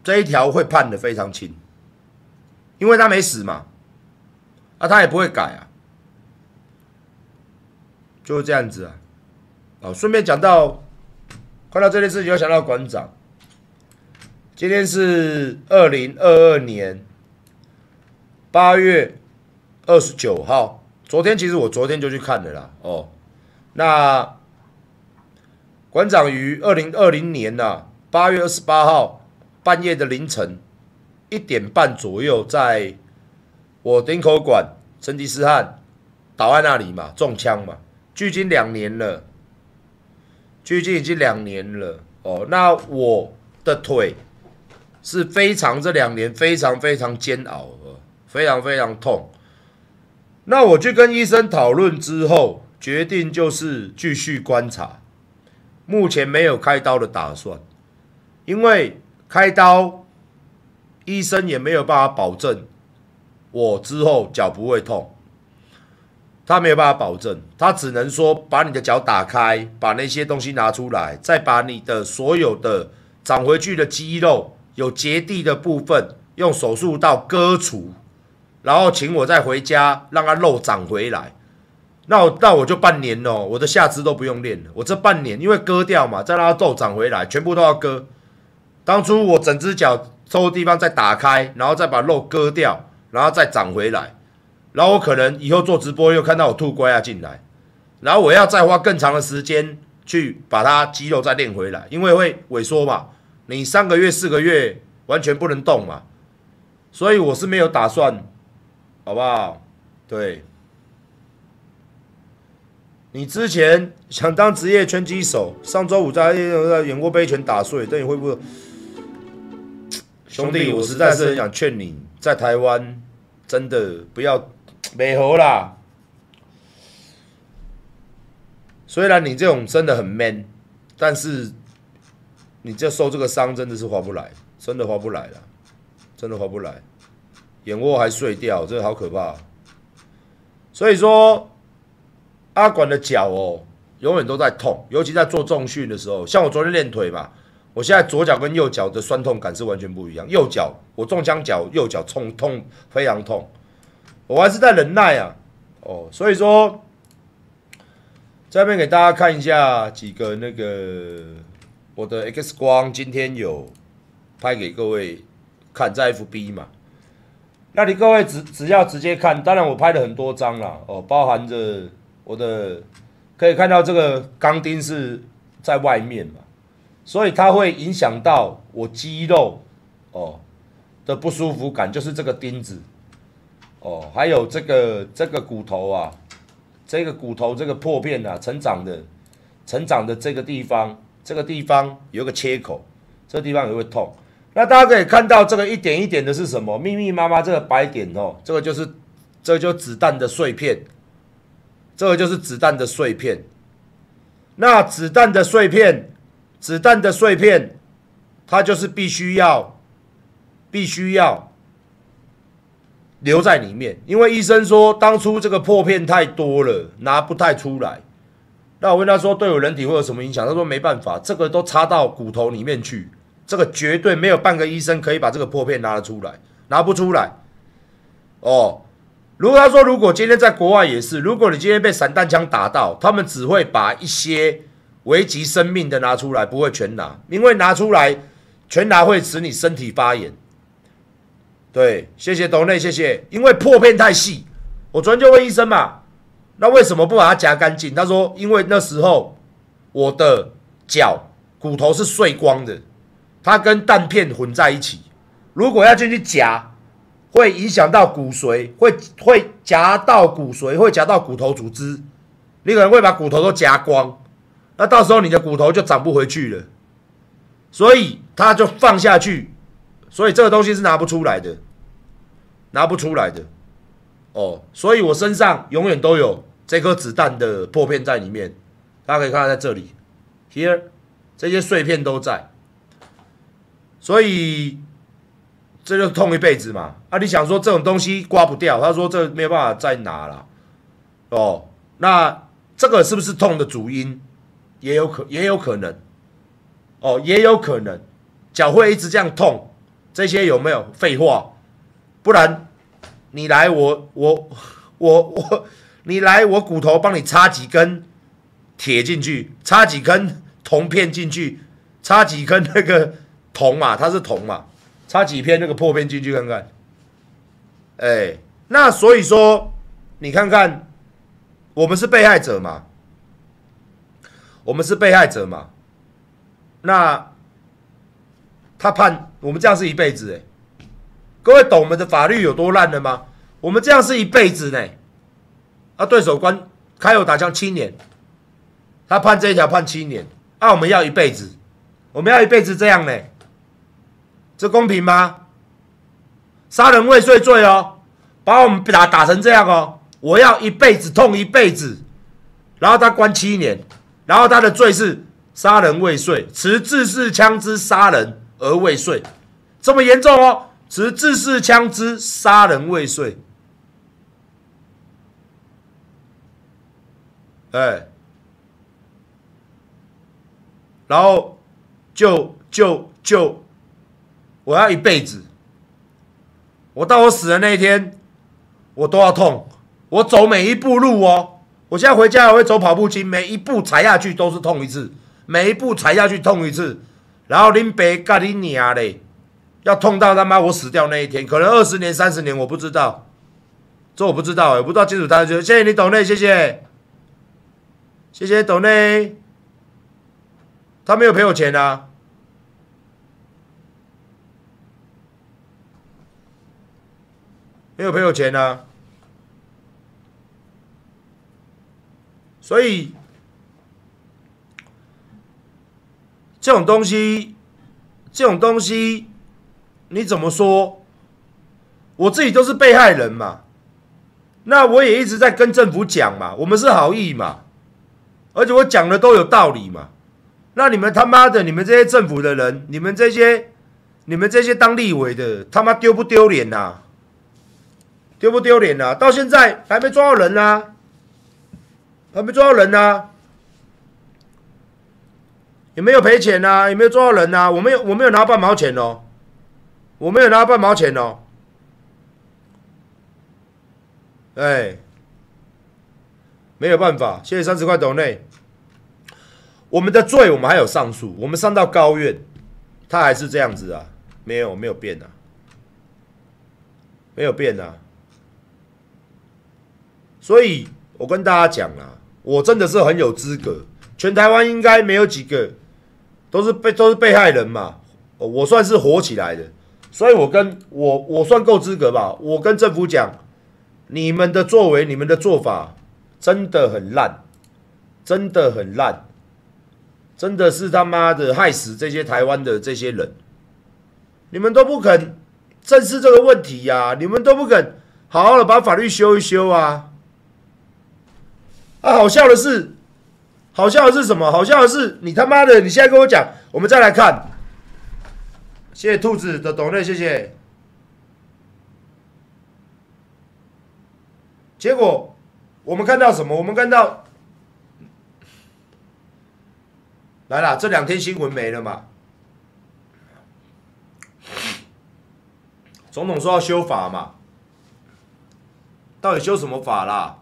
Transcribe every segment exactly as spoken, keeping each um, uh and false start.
这一条会判的非常轻，因为他没死嘛，啊，他也不会改啊，就是这样子啊。好，顺便讲到，看到这件事情，就想到馆长。今天是二零二二年八月二十九号，昨天其实我昨天就去看了啦。哦，那馆长于二零二零年呐八月二十八号半夜的凌晨一点半左右，在我林口馆成吉思汗倒在那里嘛，中枪嘛，距今两年了。距今已经两年了哦，那我的腿是非常这两年非常非常煎熬，非常非常痛。那我去跟医生讨论之后，决定就是继续观察，目前没有开刀的打算，因为开刀医生也没有办法保证我之后脚不会痛。他没有办法保证，他只能说把你的脚打开，把那些东西拿出来，再把你的所有的长回去的肌肉、有结缔的部分，用手术刀割除，然后请我再回家让它肉长回来。那我那我就半年哦，我的下肢都不用练了。我这半年因为割掉嘛，再让它肉长回来，全部都要割。当初我整只脚抽的地方再打开，然后再把肉割掉，然后再长回来。然后我可能以后做直播又看到我吐乖啊进来，然后我要再花更长的时间去把它肌肉再练回来，因为会萎缩嘛，你三个月四个月完全不能动嘛，所以我是没有打算，好不好？对，你之前想当职业拳击手，上周五在演过被拳打碎，但你会不会？兄弟，我实在是很想劝你，在台湾真的不要。没合啦，虽然你这种真的很 man， 但是你这受这个伤真的是划不来，真的划不来了，真的划不来，眼窝还碎掉，真的好可怕。所以说，阿管的脚哦，永远都在痛，尤其在做重训的时候。像我昨天练腿嘛，我现在左脚跟右脚的酸痛感是完全不一样。右脚我中枪脚，右脚痛痛非常痛。我还是在忍耐啊，哦，所以说，在这边给大家看一下几个那个我的 X 光，今天有拍给各位看，在 F B 嘛。那你各位只只要直接看，当然我拍了很多张啦，哦，包含着我的可以看到这个钢钉是在外面嘛，所以它会影响到我肌肉哦的不舒服感，就是这个钉子。哦，还有这个这个骨头啊，这个骨头这个破片啊，成长的成长的这个地方，这个地方有一个切口，这个地方也会痛。那大家可以看到这个一点一点的是什么？密密麻麻这个白点哦，这个就是这个就是子弹的碎片，这个就是子弹的碎片。那子弹的碎片，子弹的碎片，它就是必须要必须要。留在里面，因为医生说当初这个破片太多了，拿不太出来。那我问他说对我人体会有什么影响？他说没办法，这个都插到骨头里面去，这个绝对没有半个医生可以把这个破片拿得出来，拿不出来。哦，如果他说如果今天在国外也是，如果你今天被散弹枪打到，他们只会把一些危及生命的拿出来，不会全拿，因为拿出来全拿会使你身体发炎。对，谢谢董内，谢谢。因为破片太细，我昨天就问医生嘛，那为什么不把它夹干净？他说，因为那时候我的脚骨头是碎光的，它跟弹片混在一起，如果要进去夹，会影响到骨髓，会会夹到骨髓，会夹到骨头组织，你可能会把骨头都夹光，那到时候你的骨头就长不回去了，所以他就放下去。所以这个东西是拿不出来的，拿不出来的，哦，所以我身上永远都有这颗子弹的破片在里面，大家可以看到在这里 ，here 这些碎片都在，所以这就痛一辈子嘛。啊，你想说这种东西刮不掉，他说这没有办法再拿了，哦，那这个是不是痛的主因？也有可也有可能，哦，也有可能，脚会一直这样痛。 这些有没有？废话，不然你来我我我我，你来我骨头帮你插几根铁进去，插几根铜片进去，插几根那个铜嘛，它是铜嘛，插几片那个破片进去看看。哎、欸，那所以说，你看看，我们是被害者嘛，我们是被害者嘛，那他判我们这样是一辈子哎、欸，各位懂我们的法律有多烂了吗？我们这样是一辈子呢、欸，啊，对手关开有打枪七年，他判这一条判七年，啊，我们要一辈子，我们要一辈子这样呢、欸，这公平吗？杀人未遂罪哦，把我们打打成这样哦，我要一辈子痛一辈子，然后他关七年，然后他的罪是杀人未遂，持制式枪支杀人而未遂，这么严重哦，持制式枪支杀人未遂，哎，然后就就就我要一辈子。我到我死的那一天，我都要痛。我走每一步路哦，我现在回家还会走跑步机，每一步踩下去都是痛一次，每一步踩下去痛一次。然后恁爸跟恁娘嘞，要痛到他妈我死掉那一天，可能二十年、三十年，我不知道，这我不知道哎，我不知道金主他就谢谢你抖内，谢谢，谢谢抖内，他没有赔我钱啊。没有赔我钱啊，所以这种东西，这种东西你怎么说？我自己都是被害人嘛，那我也一直在跟政府讲嘛，我们是好意嘛，而且我讲的都有道理嘛。那你们他妈的，你们这些政府的人，你们这些，你们这些当立委的，他妈丢不丢脸呐？丢不丢脸啊？到现在还没抓到人啊，还没抓到人啊，也没有赔钱啊，也没有抓到人啊，我没有，我没有拿半毛钱哦，我没有拿半毛钱哦，哎，没有办法，谢谢三十块抖内。我们的罪，我们还有上诉，我们上到高院，他还是这样子啊，没有，没有变啊，没有变啊。所以我跟大家讲啊，我真的是很有资格，全台湾应该没有几个都是被都是被害人嘛，我算是活起来的，所以我跟我我算够资格吧。我跟政府讲，你们的作为、你们的做法真的很烂，真的很烂，真的是他妈的害死这些台湾的这些人，你们都不肯正视这个问题呀、啊，你们都不肯好好的把法律修一修啊。啊，好笑的是，好笑的是什么？好笑的是，你他妈的，你现在跟我讲，我们再来看，谢谢兔子的懂内，谢谢。结果我们看到什么？我们看到，来啦，这两天新闻没了嘛？总统说要修法嘛，到底修什么法啦？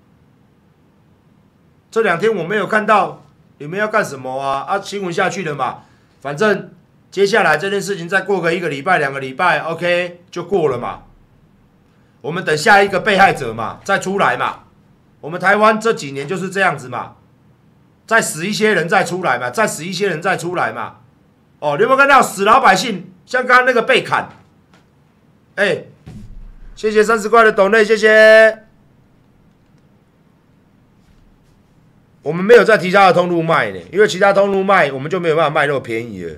这两天我没有看到你们要干什么啊？啊，新闻下去了嘛，反正接下来这件事情再过个一个礼拜、两个礼拜 ，OK 就过了嘛。我们等下一个被害者嘛，再出来嘛。我们台湾这几年就是这样子嘛，再死一些人再出来嘛，再死一些人再出来嘛。哦，你有没有看到死老百姓？像刚刚那个被砍，哎、欸，谢谢三十块的抖内，谢谢。我们没有在其他的通路卖呢，因为其他通路卖，我们就没有办法卖那么便宜了。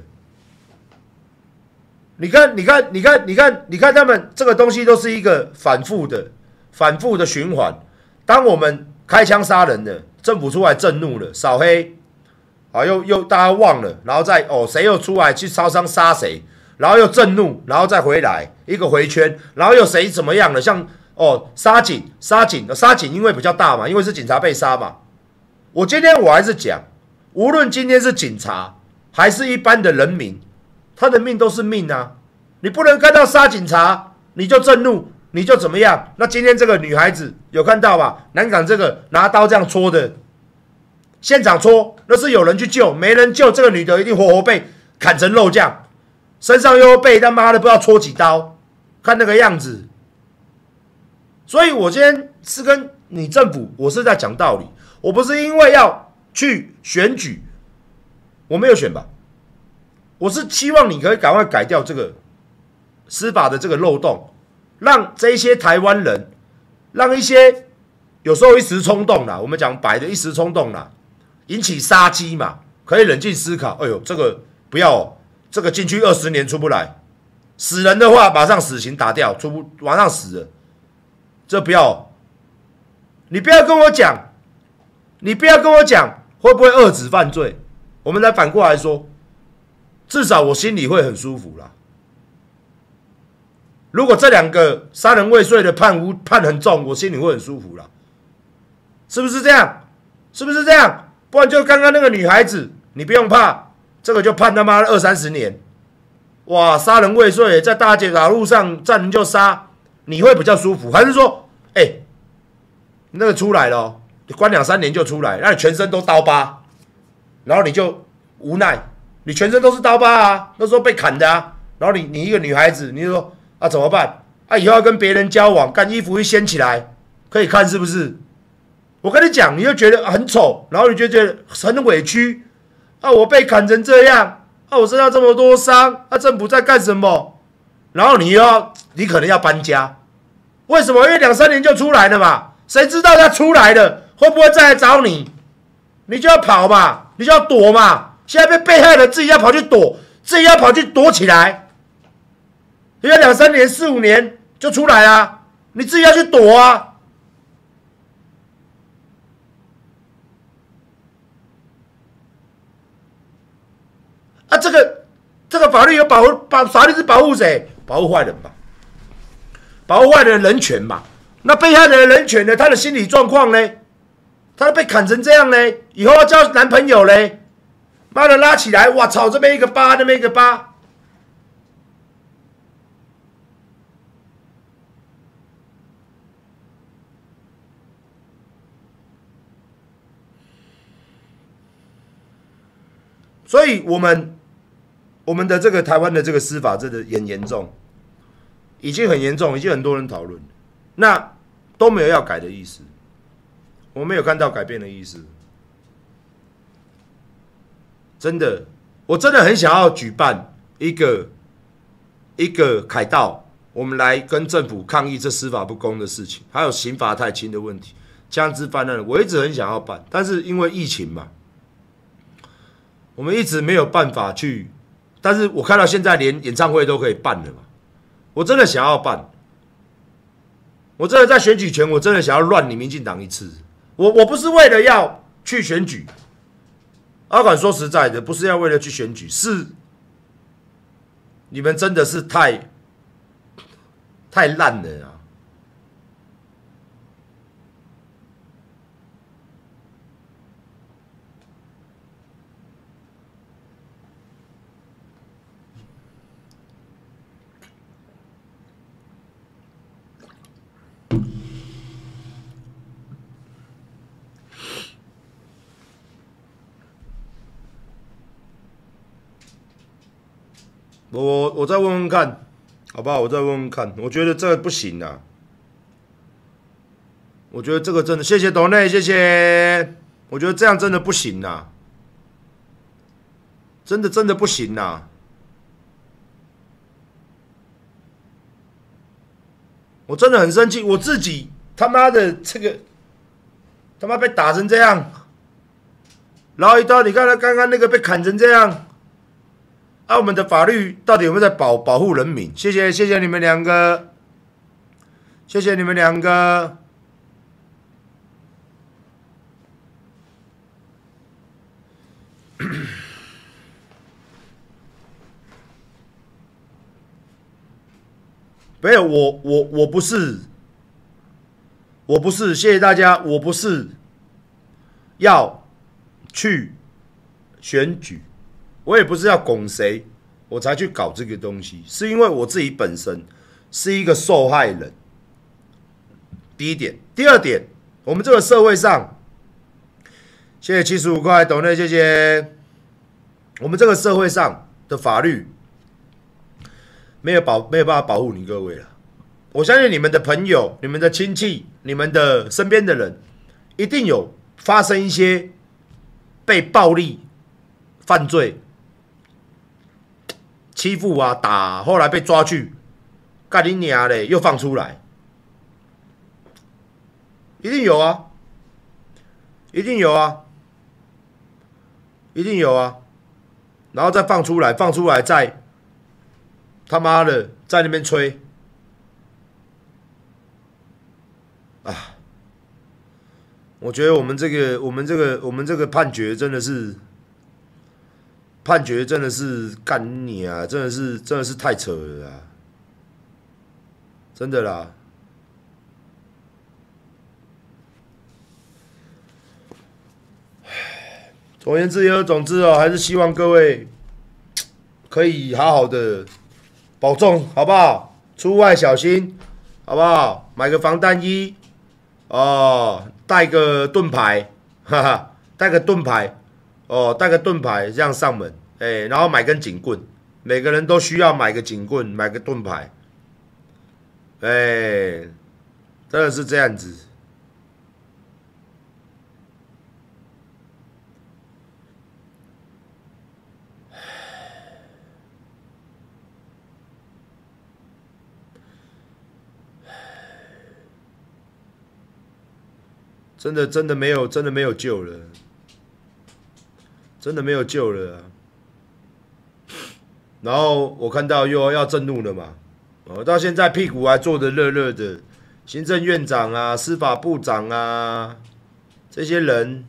你看，你看，你看，你看，你看，他们这个东西都是一个反复的、反复的循环。当我们开枪杀人了，政府出来震怒了，扫黑，啊，又又大家忘了，然后再哦，谁又出来去烧伤杀谁，然后又震怒，然后再回来一个回圈，然后又谁怎么样了？像哦，杀警，杀警，杀警，因为比较大嘛，因为是警察被杀嘛。我今天我还是讲，无论今天是警察还是一般的人民，他的命都是命啊。 你不能看到杀警察你就震怒，你就怎么样？那今天这个女孩子有看到吧？南港这个拿刀这样戳的，现场戳，那是有人去救，没人救，这个女的一定活活被砍成肉酱，身上又被他妈的不知道戳几刀，看那个样子。所以我今天是跟你政府，我是在讲道理，我不是因为要去选举，我没有选吧，我是希望你可以赶快改掉这个司法的这个漏洞。让这些台湾人，让一些有时候一时冲动啦，我们讲白的一时冲动啦，引起杀机嘛，可以冷静思考。哎呦，这个不要、哦，这个进去二十年出不来，死人的话马上死刑打掉，出不马上死了，这不要、哦。你不要跟我讲，你不要跟我讲会不会遏制犯罪，我们来反过来说，至少我心里会很舒服啦。如果这两个杀人未遂的判无判很重，我心里会很舒服啦，是不是这样？是不是这样？不然就刚刚那个女孩子，你不用怕，这个就判他妈二三十年。哇，杀人未遂，在大街马路上站人就杀，你会比较舒服？还是说，哎、欸，那个出来了、哦，关两三年就出来，那你全身都刀疤，然后你就无奈，你全身都是刀疤啊，那时候被砍的啊，然后你你一个女孩子，你就说。啊，怎么办？啊，以后要跟别人交往，干衣服一掀起来，可以看是不是？我跟你讲，你就觉得很丑，然后你就觉得很委屈。啊，我被砍成这样，啊，我身上这么多伤，啊，政府在干什么？然后你又要，你可能要搬家，为什么？因为两三年就出来了嘛，谁知道他出来了会不会再来找你？你就要跑嘛，你就要躲嘛。现在被被害人自己要跑去躲，自己要跑去躲起来。因为两三年、四五年就出来啦，你自己要去躲啊！啊，这个这个法律有保护，保法律是保护谁？保护坏人吧，保护坏人的人权嘛。那被害人的人权呢？他的心理状况呢？他被砍成这样呢？以后要交男朋友呢？妈的，拉起来，我操，这边一个疤，那边一个疤。所以，我们我们的这个台湾的这个司法真的很严重，已经很严重，已经很多人讨论，那都没有要改的意思，我没有看到改变的意思。真的，我真的很想要举办一个一个凯道，我们来跟政府抗议这司法不公的事情，还有刑罚太轻的问题，枪支泛滥，我一直很想要办，但是因为疫情嘛。我们一直没有办法去，但是我看到现在连演唱会都可以办了嘛，我真的想要办，我真的在选举前，我真的想要乱你民进党一次。我我不是为了要去选举，阿管说实在的，不是要为了去选举，是你们真的是太太烂了啊！我我再问问看，好不好？我再问问看，我觉得这个不行啊。我觉得这个真的，谢谢董内，谢谢。我觉得这样真的不行啊，真的真的不行啊。我真的很生气，我自己他妈的这个他妈被打成这样，然后一刀，你看他刚刚那个被砍成这样。啊，我们的法律到底有没有在保保护人民？谢谢，谢谢你们两个，谢谢你们两个。没有，我我我不是，我不是，谢谢大家，我不是要去选举。我也不是要拱谁， 我才去搞这个东西，是因为我自己本身是一个受害人。第一点，第二点，我们这个社会上，谢谢七十五块抖内，谢谢。我们这个社会上的法律没有保，没有办法保护你各位了。我相信你们的朋友、你们的亲戚、你们的身边的人，一定有发生一些被暴力、犯罪、欺负啊、打，后来被抓去，干你娘嘞，又放出来，一定有啊，一定有啊，一定有啊，然后再放出来，放出来再他妈的在那边吹。啊，我觉得我们这个、我们这个、我们这个判决真的是，判决真的是干你啊！真的是、真的是太扯了啊！真的啦。总而言之，言而总之哦，还是希望各位可以好好的保重，好不好？出外小心，好不好？买个防弹衣。哦，带个盾牌，哈哈，带个盾牌，哦，带个盾牌这样上门，哎、欸，然后买根警棍，每个人都需要买个警棍，买个盾牌，哎、欸，真的是这样子。真的真的没有，真的没有救了，真的没有救了、啊。然后我看到又要震怒了嘛，哦，到现在屁股还坐得热热的，行政院长啊、司法部长啊，这些人，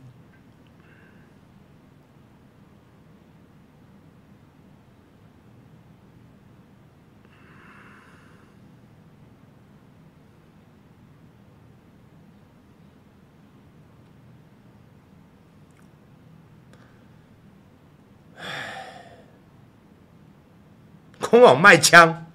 官网卖枪，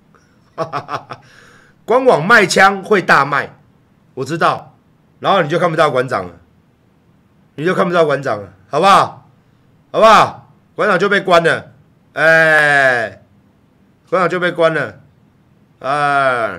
官网卖枪会大卖，我知道，然后你就看不到馆长了，你就看不到馆长了，好不好？好不好？馆长就被关了，哎、欸，馆长就被关了，哎。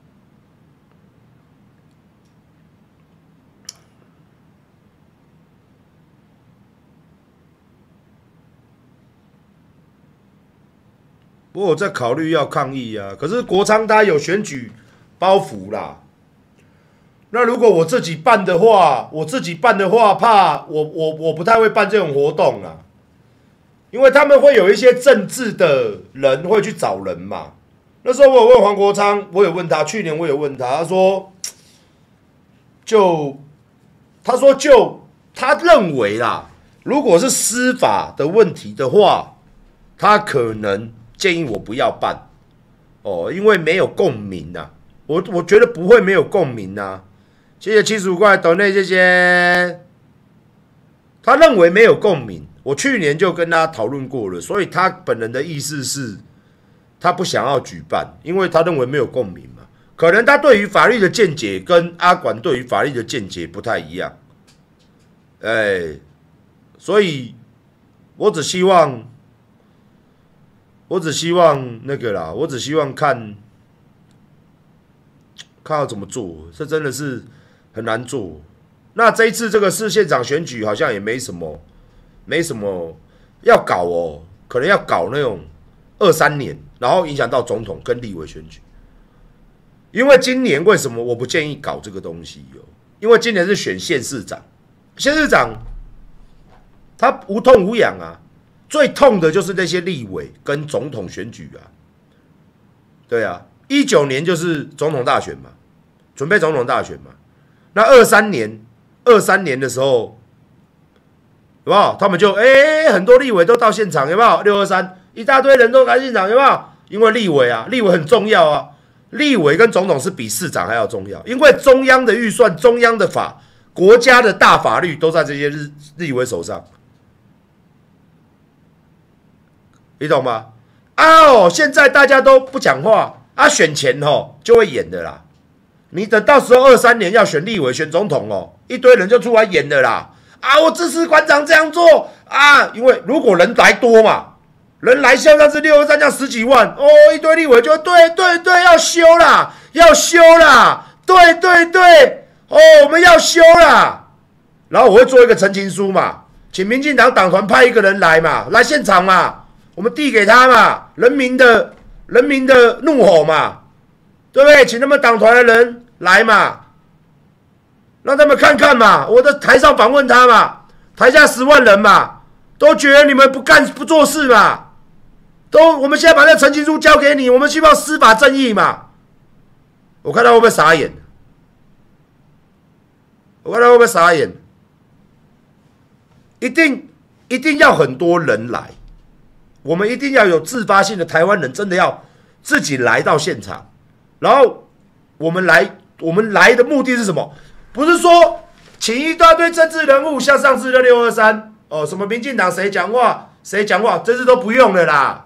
不过我在考虑要抗议啊，可是国昌他有选举包袱啦。那如果我自己办的话，我自己办的话，怕我我我不太会办这种活动啊，因为他们会有一些政治的人会去找人嘛。那时候我有问黄国昌，我有问他，去年我有问他，他说就他说就他认为啦，如果是司法的问题的话，他可能。建议我不要办哦，因为没有共鸣啊。我我觉得不会没有共鸣啊。谢谢七十五块抖内，谢谢。他认为没有共鸣，我去年就跟他讨论过了，所以他本人的意思是，他不想要举办，因为他认为没有共鸣嘛。可能他对于法律的见解跟阿管对于法律的见解不太一样，哎，所以我只希望。我只希望那个啦，我只希望看，看要怎么做，这真的是很难做。那这一次这个市县长选举好像也没什么，没什么要搞哦，可能要搞那种二三年，然后影响到总统跟立委选举。因为今年为什么我不建议搞这个东西哦？因为今年是选县市长，县市长他无痛无痒啊。最痛的就是那些立委跟总统选举啊，对啊，一九年就是总统大选嘛，准备总统大选嘛。那二三年，二三年的时候，有没有？他们就哎、欸，很多立委都到现场，有没有？六二三一大堆人都来现场，有没有？因为立委啊，立委很重要啊，立委跟总统是比市长还要重要，因为中央的预算、中央的法、国家的大法律都在这些立委手上。你懂吗？ 啊哦，现在大家都不讲话啊，选前哦就会演的啦。你等到时候二三年要选立委、选总统哦，一堆人就出来演的啦。啊，我支持馆长这样做啊，因为如果人来多嘛，人来像上次六二三这样十几万哦，一堆立委就对对对要修啦，要修啦，对对对哦，我们要修啦。然后我会做一个陈情书嘛，请民进党党团派一个人来嘛，来现场嘛，我们递给他嘛，人民的人民的怒吼嘛，对不对？请他们党团的人来嘛。让他们看看嘛，我在台上访问他嘛，台下十万人嘛，都觉得你们不干不做事嘛，都我们现在把那陈情书交给你，我们希望司法正义嘛。我看他会不会傻眼？我看他会不会傻眼？一定一定要很多人来，我们一定要有自发性的台湾人，真的要自己来到现场，然后我们来，我们来的目的是什么？不是说请一大堆政治人物，像上次的六二三哦，什么民进党谁讲话谁讲话，这次都不用了啦。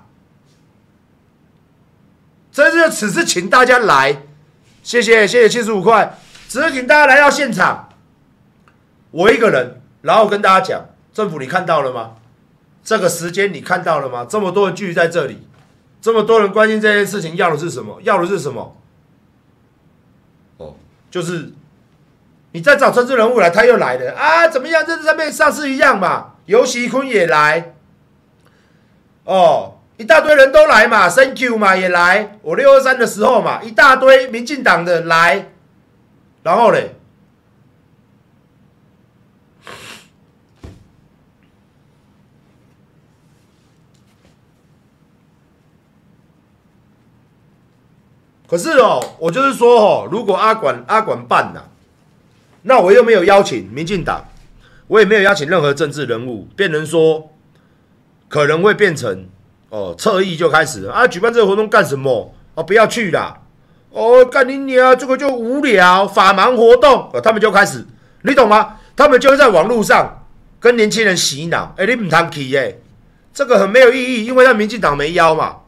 这次只是请大家来，谢谢谢谢七十五块，只是请大家来到现场，我一个人，然后跟大家讲，政府你看到了吗？这个时间你看到了吗？这么多人聚集在这里，这么多人关心这件事情，要的是什么？要的是什么？哦，就是。你再找政治人物来，他又来了啊？怎么样？这上面上次一样嘛。游锡堃也来，哦，一大堆人都来嘛。Thank you 嘛也来。我六二三的时候嘛，一大堆民进党的来，然后嘞，可是哦，我就是说哦，如果阿管阿管办呐、啊。那我又没有邀请民进党，我也没有邀请任何政治人物，变成说可能会变成哦侧翼就开始了啊，举办这个活动干什么？哦，不要去啦！哦，干你娘，这个就无聊，法盲活动，哦，他们就开始，你懂吗？他们就会在网络上跟年轻人洗脑，哎、欸，你不谈去耶，这个很没有意义，因为他民进党没邀嘛。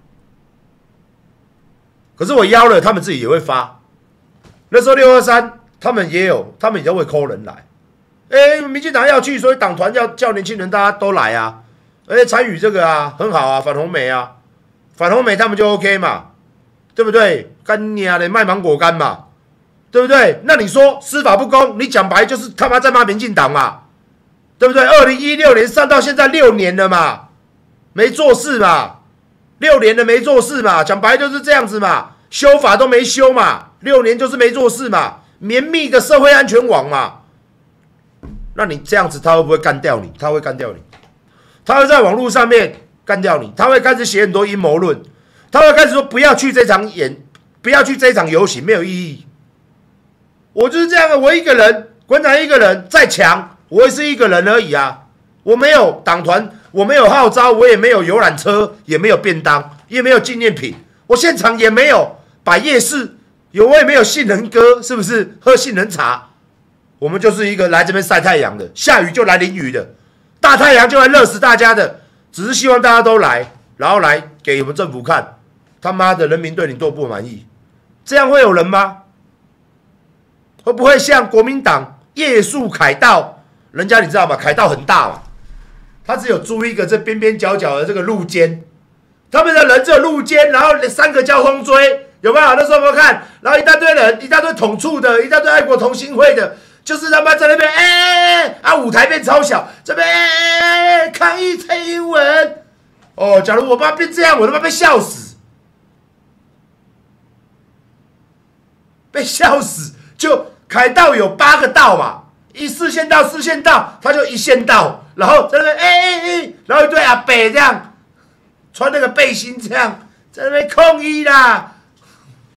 可是我邀了，他们自己也会发。那时候六二三。他们也有，他们也会 call 人来。哎，民进党要去，所以党团要叫年轻人大家都来啊。哎，参与这个啊，很好啊，反红媒啊，反红媒他们就 OK 嘛，对不对？干你啊，卖芒果干嘛，对不对？那你说司法不公，你讲白就是他妈在骂民进党嘛，对不对？二零一六年上到现在六年了嘛，没做事嘛，六年了没做事嘛，讲白就是这样子嘛，修法都没修嘛，六年就是没做事嘛。绵密的社会安全网嘛，那你这样子，他会不会干掉你？他会干掉你，他会在网络上面干掉你，他会开始写很多阴谋论，他会开始说不要去这场演，不要去这场游行，没有意义。我就是这样的，我一个人，馆长一个人，再强，我也是一个人而已啊。我没有党团，我没有号召，我也没有游览车，也没有便当，也没有纪念品，我现场也没有摆夜市。有我也没有杏仁哥，是不是喝杏仁茶？我们就是一个来这边晒太阳的，下雨就来淋雨的，大太阳就来热死大家的，只是希望大家都来，然后来给我们政府看，他妈的人民对你多不满意，这样会有人吗？会不会像国民党夜宿凯道？人家你知道吗？凯道很大嘛，他只有租一个这边边角角的这个路肩，他们的人只有路肩，然后三个交通锥。有没有？那时候有没有看？然后一大堆人，一大堆统促的，一大堆爱国同心会的，就是他妈在那边，哎哎哎，啊，舞台变超小，这边哎哎哎，抗议蔡英文。哦，假如我妈变这样，我他妈被笑死，被笑死。就凯道有八个道嘛，一四线道、四线道，他就一线道，然后在那边哎哎哎，然后一堆阿伯这样穿那个背心这样在那边抗议啦。